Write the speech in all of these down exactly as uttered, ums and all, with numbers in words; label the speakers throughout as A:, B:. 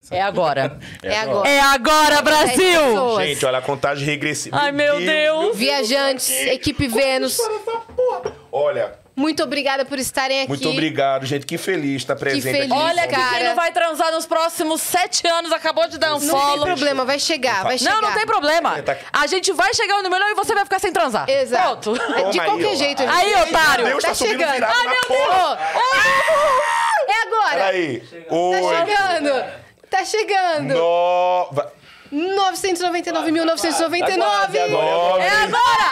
A: É agora.
B: É agora.
A: É agora, Brasil!
C: Gente, olha a contagem regressiva.
A: Ai, meu Deus. Deus.
B: Viajantes, equipe Vênus.
C: Olha...
B: Muito obrigada por estarem aqui.
C: Muito obrigado, gente. Que feliz estar presente
B: que feliz,
C: aqui.
A: Olha,
B: cara.
A: que quem não vai transar nos próximos sete anos acabou de dar um
B: Não
A: follow.
B: tem problema, vai chegar, vai chegar.
A: Não, não tem problema. A gente vai chegar no milhão e você vai ficar sem transar.
B: Exato.
A: Pronto.
B: Toma de qualquer
C: aí,
B: jeito.
A: Aí,
B: gente.
A: otário.
C: Deus,
B: tá,
C: tá subindo
B: chegando.
C: virado
B: Ai,
C: na
B: meu
C: porra.
B: Deus. É agora.
C: Peraí.
B: Tá
C: Oi.
B: chegando. Tá chegando.
C: No...
B: novecentos e noventa e nove mil novecentos e noventa e nove.
C: Agora,
A: É agora.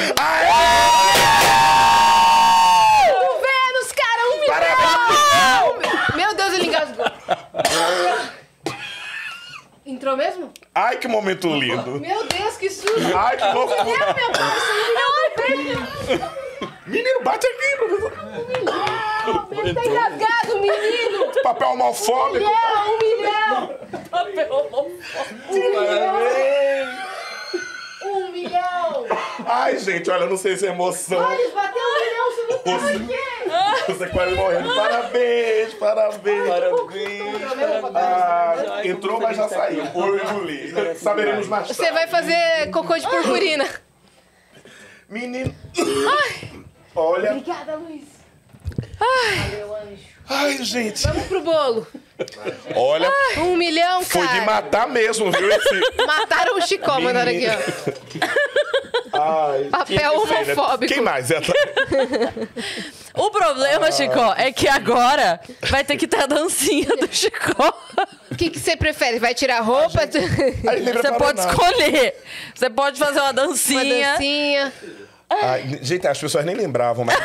B: O Vênus, cara, um milhão. Meu Deus, ele engasgou. Entrou mesmo?
C: Ai, que momento lindo.
B: Meu Deus, que susto.
C: Ai, que loucura.
B: Meu Deus,
C: Menino, bate aqui, professor.
B: ele tá engasgado, menino.
C: Papel homofóbico.
B: Um milhão, um milhão. Um milhão.
C: Ai, gente, olha, eu não sei se é emoção.
B: Olha, bateu um milhão, você não tá
C: Você,
B: aqui.
C: você quase morrendo. Parabéns, parabéns.
D: Parabéns.
C: Ah, entrou, mas já saiu. Oi, Julie. Saberemos mais tarde.
B: Você vai fazer cocô de purpurina.
C: Menino. Olha.
B: Obrigada, Luiz. Meu anjo.
C: Ai, gente.
B: Vamos pro bolo.
C: Olha.
B: Um milhão, cara.
C: Foi de matar mesmo, viu? Esse...
B: Mataram o Chicó, mandaram aqui, ó.
C: Ai,
B: Papel homofóbico.
C: Quem mais? É...
A: O problema, Chicó, é que agora vai ter que ter a dancinha do Chicó.
B: O que que você prefere? Vai tirar a roupa?
C: Ai, nem
A: Você
C: preparou
A: pode
C: nada.
A: escolher. Você pode fazer uma
B: Uma
A: dancinha.
B: dancinha.
C: Ai, gente, as pessoas nem lembravam, mas...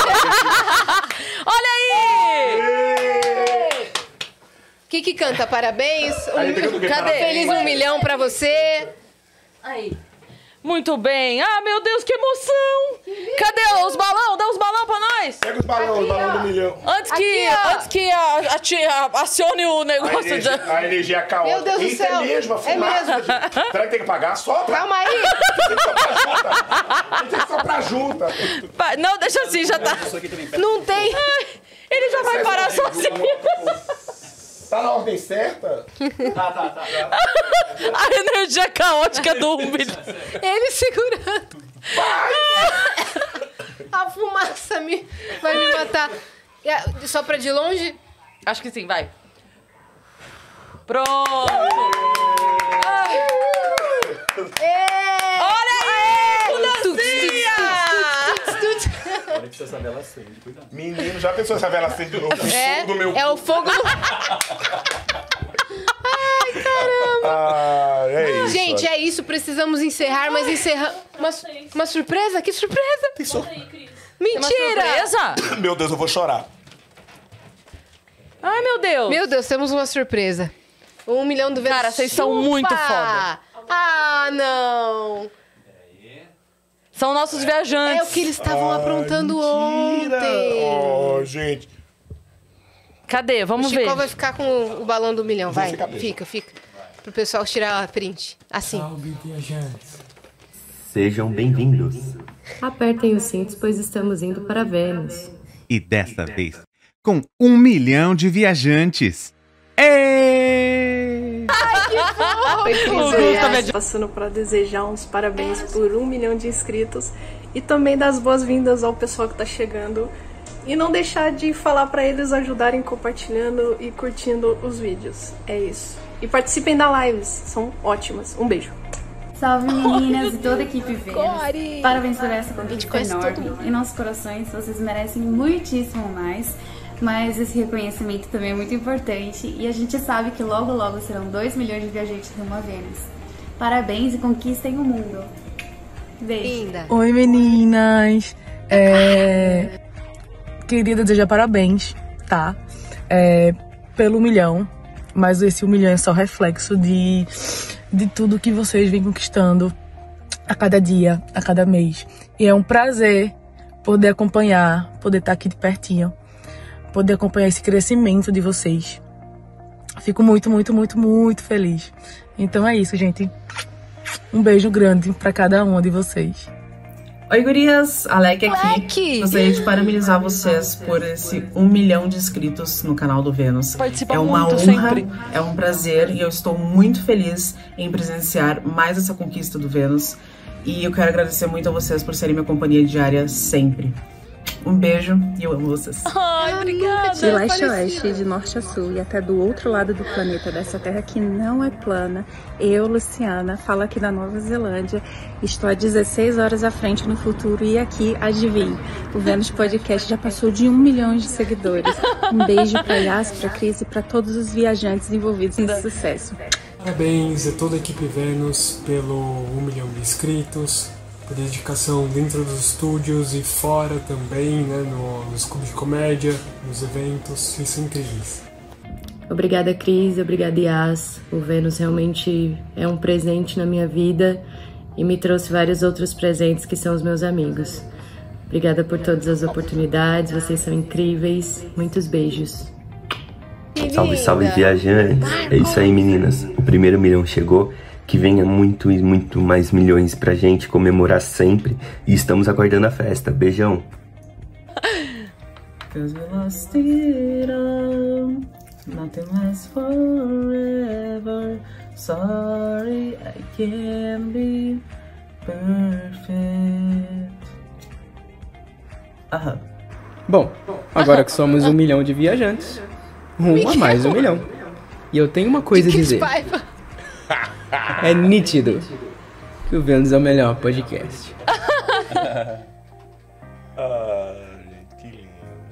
A: Olha aí!
B: O que que canta? Parabéns. Um
C: Aí, tem que
B: mil-
C: tocar
A: Cadê?
C: parabéns.
B: Feliz um milhão pra você.
A: Aí. Muito bem. Ah, meu Deus, que emoção! Cadê os balão? Dá os balão pra nós!
C: Pega os balões, os balões do milhão.
A: Antes que,
B: Aqui, ó.
A: antes que a, a tia acione o
C: A
A: negócio
C: energia,
A: da...
C: a energia caótica.
B: Meu Deus do
C: Isso
B: céu.
C: é mesmo, a
B: É
C: fumaça.
B: mesmo.
C: gente. Será que tem que pagar? Sopra.
B: Calma aí.
C: Tem que soprar junta. Tem que soprar junta.
A: Pa- Não, deixa assim, já tá...
B: Não tem.
A: Ele já vai parar sozinho.
C: Tá na ordem certa?
D: Tá, tá, tá.
A: A energia caótica do um milhão.
B: Ele segurando. A fumaça me... vai me matar. É, só pra de longe?
A: Acho que sim, vai. Pronto.
B: É.
A: Olha aí!
B: Tuts,
A: Dancinha!
B: tuts, tuts, tuts.
D: Olha que essa vela acende, cuidado.
C: Menino, já pensou essa vela acende de novo? O
B: É,
C: som do meu...
B: é o fogo no...
C: Ah, é isso.
B: Gente, é isso. Precisamos encerrar, mas encerrar... Uma, su- uma surpresa? Que surpresa?
C: Tem sur-
B: Mentira!
A: Surpresa?
C: Meu Deus, eu vou chorar.
A: Ai, meu Deus.
B: Meu Deus, temos uma surpresa. Um milhão do Vênus.
A: Cara, vocês são muito
B: Chupa!
A: foda.
B: Ah, não.
A: São nossos
B: É
A: viajantes.
B: o que eles estavam aprontando
C: Mentira.
B: ontem.
C: Oh, gente.
A: Cadê?
B: O
A: Vamos
B: Chico
A: ver.
B: vai ficar com o balão do milhão, vai.
C: ficar mesmo.
B: Fica, fica. Pro pessoal tirar a print. Assim.
E: Salve, viajantes.
F: Sejam bem-vindos.
G: Apertem os cintos, pois estamos indo para Vênus.
H: E dessa vez, com um milhão de viajantes. Êêêê!
G: Oi, passando para desejar uns parabéns por um milhão de inscritos e também dar as boas-vindas ao pessoal que tá chegando. E não deixar de falar para eles ajudarem compartilhando e curtindo os vídeos. É isso. E participem da lives, são ótimas. Um beijo.
I: Salve meninas e toda a equipe Vênus. Parabéns por essa conquista
B: conhece todo
I: enorme. Em nossos corações, vocês merecem muitíssimo mais. Mas esse reconhecimento também é muito importante. E a gente sabe que logo logo serão dois milhões de viajantes rumo a Vênus. Parabéns e conquistem o mundo. Beijo.
B: Linda.
E: Oi, meninas. É... Queria desejar parabéns, tá? É... Pelo milhão. Mas esse um milhão é só reflexo de, de tudo que vocês vêm conquistando a cada dia, a cada mês. E é um prazer poder acompanhar, poder estar aqui de pertinho, poder acompanhar esse crescimento de vocês. Fico muito, muito, muito, muito feliz. Então é isso, gente. Um beijo grande para cada uma de vocês.
J: Oi, gurias! Alec aqui.
B: Alec!
J: Gostaria de parabenizar vocês por esse um milhão de inscritos no canal do Vênus.
A: Participa
J: é uma
A: muito,
J: honra,
A: sempre.
J: é um prazer e eu estou muito feliz em presenciar mais essa conquista do Vênus. E eu quero agradecer muito a vocês por serem minha companhia diária sempre. Um beijo e eu amo vocês.
A: Ai, obrigada.
I: De leste a oeste, de norte a sul e até do outro lado do planeta, dessa terra que não é plana, eu, Luciana, falo aqui da Nova Zelândia. Estou há dezesseis horas à frente no futuro e aqui, adivinhe, o Vênus Podcast já passou de um milhão de seguidores. Um beijo para Yas, para Cris e para todos os viajantes envolvidos nesse sucesso.
K: Parabéns a toda a equipe Vênus pelo um milhão de inscritos. A dedicação dentro dos estúdios e fora também, né, no, nos clubes de comédia, nos eventos, vocês são incríveis.
L: Obrigada, Cris, obrigada, Yas. O Vênus realmente é um presente na minha vida e me trouxe vários outros presentes que são os meus amigos. Obrigada por todas as oportunidades, vocês são incríveis. Muitos beijos.
F: Salve, salve, viajantes! É isso aí, meninas. O primeiro milhão chegou. Que venha muito e muito mais milhões pra gente comemorar sempre. E estamos aguardando a festa. Beijão.
J: Cause we lost it all. Nothing lasts forever. Sorry, I can't be perfect. Aham.
M: Bom, agora que somos um milhão de viajantes, um a mais um milhão. E eu tenho uma coisa a dizer. É nítido que o Vênus é o melhor podcast.
C: Ai, que lindo.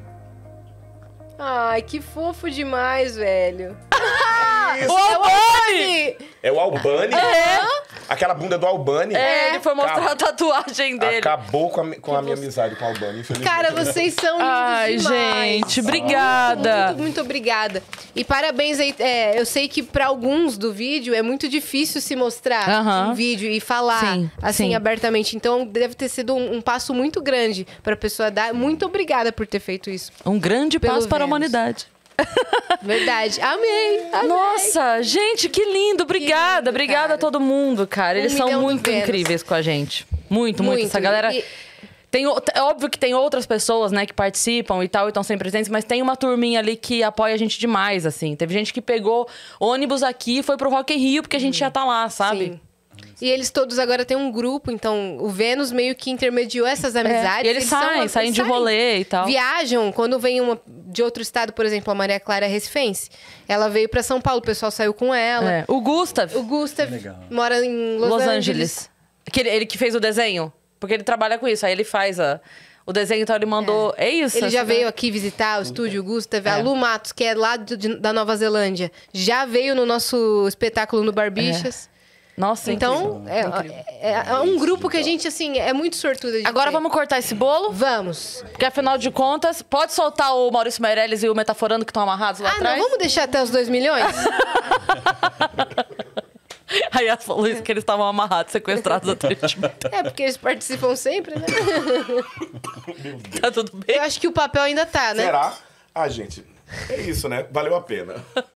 B: Ai, que fofo demais, velho.
C: Isso.
A: O Albani!
C: É o Albani?
A: É.
C: Aquela bunda do Albani?
A: É, ele foi mostrar
C: Acab-
A: a tatuagem dele.
C: Acabou com a, mi- com a minha amizade com o Albani, infelizmente.
B: Cara, vocês são lindos
A: Ai,
B: demais.
A: gente, obrigada.
B: Muito, muito obrigada. E parabéns aí. É, eu sei que pra alguns do vídeo é muito difícil se mostrar
A: Aham.
B: um vídeo e falar
A: Sim,
B: assim
A: sim.
B: abertamente. Então deve ter sido um, um passo muito grande pra pessoa dar. Muito obrigada por ter feito isso.
A: Um grande
B: Pelo
A: passo para a
B: Vênus.
A: humanidade.
B: Verdade. Amei. amei.
A: Nossa, gente, que lindo. Obrigada.
B: lindo,
A: Obrigada
B: cara.
A: a todo mundo, cara.
B: Um
A: Eles são
B: milhão do
A: muito
B: Vênus.
A: incríveis com a gente. Muito, muito.
B: Muito.
A: Essa galera...
B: E-
A: Tem, o- é óbvio que tem outras pessoas, né, que participam e tal, e estão sempre presentes, mas tem uma turminha ali que apoia a gente demais, assim. Teve gente que pegou ônibus aqui e foi pro Rock in Rio, porque a gente ia estar lá, sabe?
B: Sim. E eles todos agora têm um grupo, então o Vênus meio que intermediou essas amizades.
A: É, e eles saem,
B: são-
A: saem de rolê e tal.
B: Viajam, quando vem uma de outro estado, por exemplo, a Maria Clara Recifense, ela veio pra São Paulo, o pessoal saiu com ela.
A: É. O Gustav.
B: O Gustav mora em Los,
A: Los
B: Angeles.
A: Angeles. Que ele, ele que fez o desenho. Porque ele trabalha com isso. Aí ele faz a, o desenho, então ele mandou... É, isso.
B: Ele já
A: essa-
B: veio aqui visitar o estúdio, o Gustav.
A: É.
B: A Lu Matos, que é lá do- de- da Nova Zelândia, já veio no nosso espetáculo no Barbixas.
A: Nossa,
B: Então, é, é- é um grupo que a gente, assim, é muito sortuda de
A: Agora
B: ter.
A: vamos cortar esse bolo?
B: Vamos.
A: Porque afinal de contas, pode soltar o Maurício Meirelles e o Metaforando que estão amarrados lá
B: Ah,
A: atrás?
B: não, vamos deixar até os dois milhões?
A: Aí ela falou isso, que eles estavam amarrados, sequestrados até
B: É, porque eles participam sempre, né?
A: Tá tudo bem?
B: Eu acho que o papel ainda tá, né?
C: Será? Ah, gente, é isso, né? Valeu a pena.